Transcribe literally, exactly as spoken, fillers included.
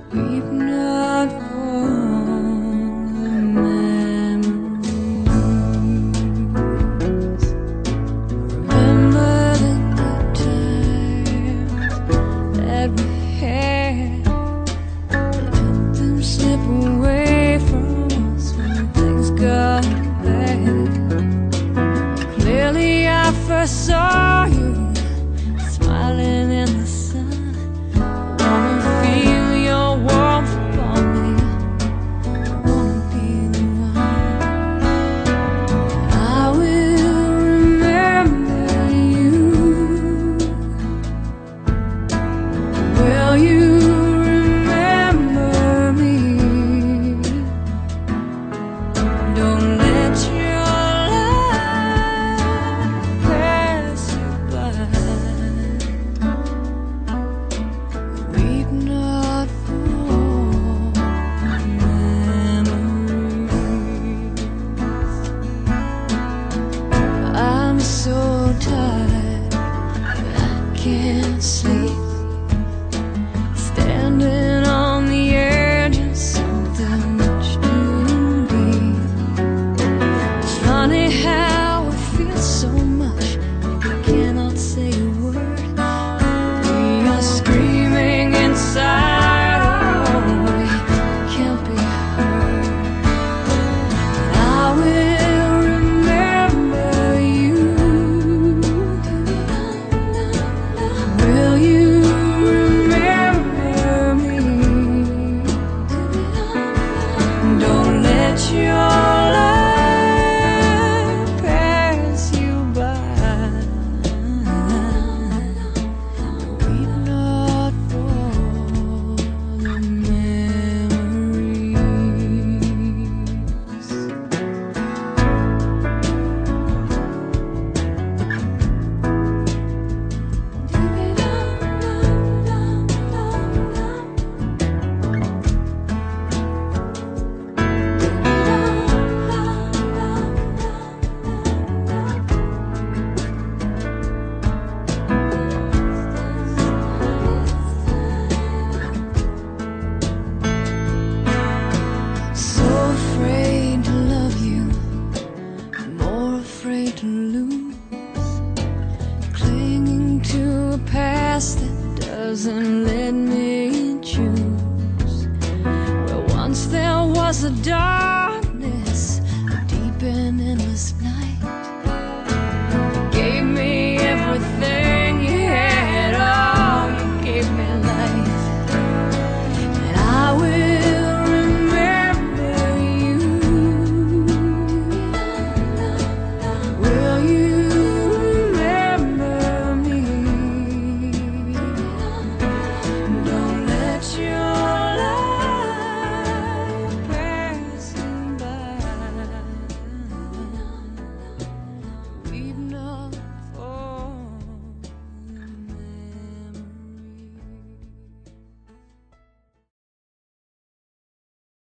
Weep not for the memories. Remember the good times that we had. Let them slip away from us when things got bad. Clearly I first saw you smiling in the sun. I wanna feel your warmth upon me. I wanna be the one. I will remember you. Will you remember me? Don't let your life pass you by. Weep not for memories. I'm so tired, I can't sleep. Standing on the edge of something much too deep. It's funny how it feels so much like I cannot say a word. We are screaming inside, oh, we can't be heard. I will remember you. Will you remember me? Don't let your life pass you by. Weep not for the memories. So afraid to love you, more afraid to lose. Clinging to a past that doesn't let me choose. Where once there was a dark